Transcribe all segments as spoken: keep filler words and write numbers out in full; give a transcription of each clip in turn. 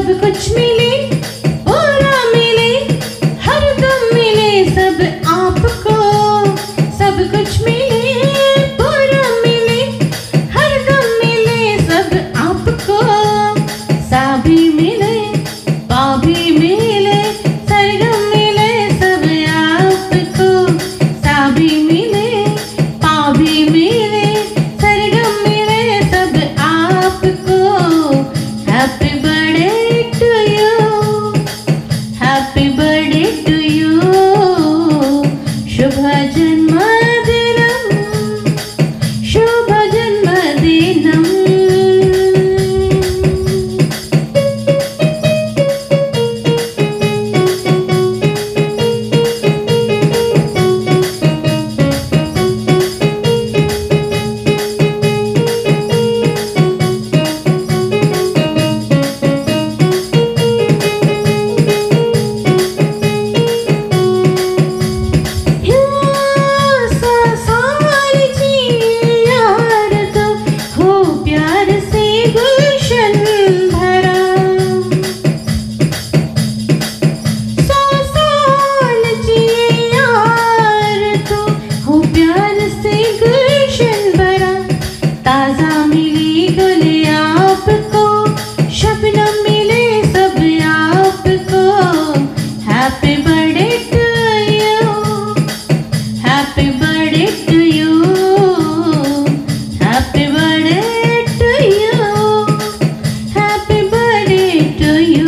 सब कुछ मिले, पूरा मिले, हर दम मिले सब आपको। सब कुछ मिले, पूरा मिले, हर दम मिले सब आपको। सा भी मिले, पा भी मिले, सरगम मिले सब आपको। सा भी मिले, पा भी मिले, सरगम मिले सब आपको। Happy birthday to you, happy birthday to you, शुभ जन्मदिनम, शुभ जन्मदिनम। ताजा मिली गुल आपको, शबनम मिले सब आपको। Happy birthday to you, happy birthday to you, happy birthday to you, happy birthday to you.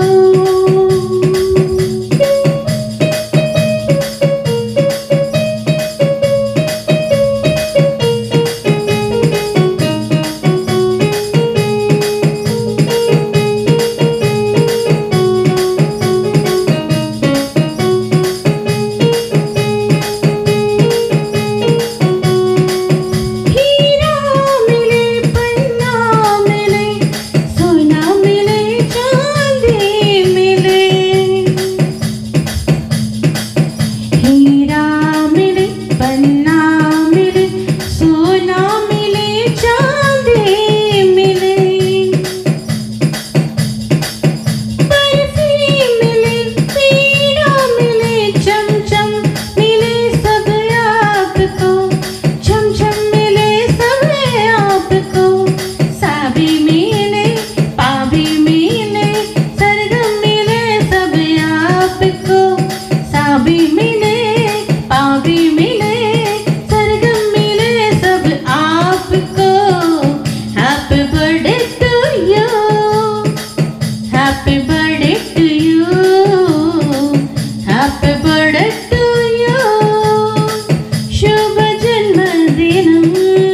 Happy birthday to you, happy birthday to you, शुभ जन्मदिनम।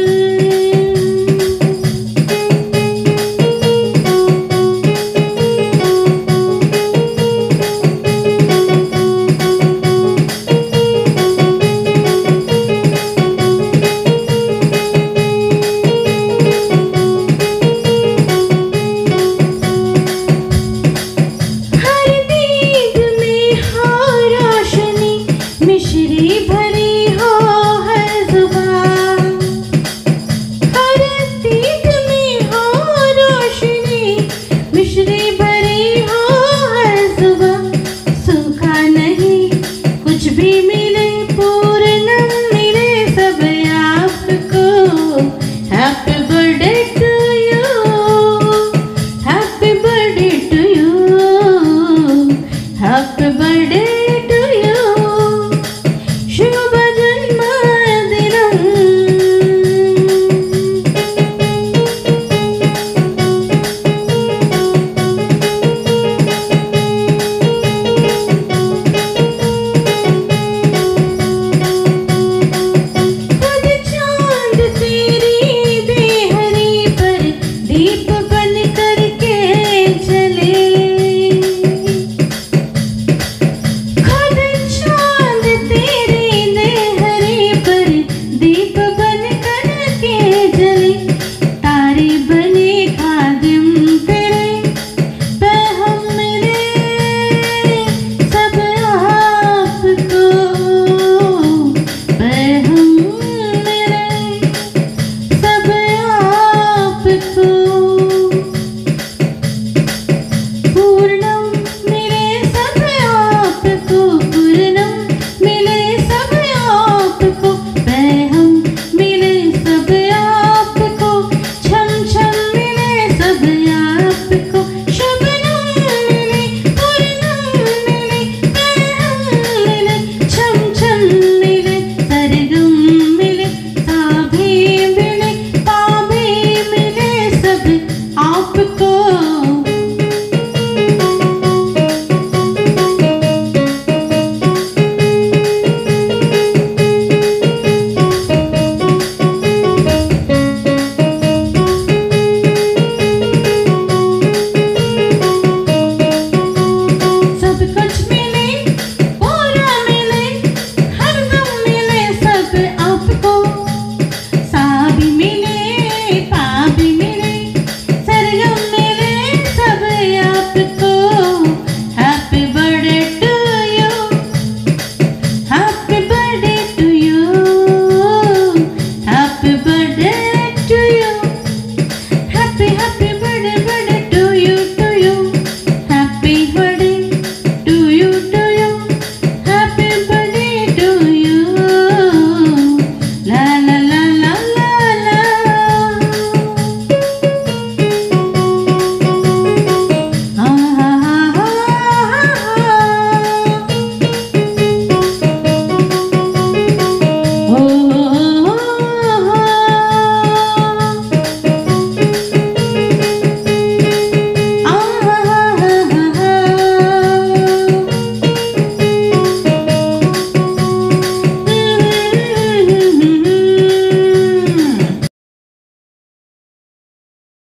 मिश्री भरी हो हर जुबान, हर दीद में हो रोशनी। मिश्री भरी हो हर जुबान, सूखा नहीं कुछ भी मिले, पूर्णम मिले सब आपको। Happy birthday to you, happy birthday to you, happy birthday.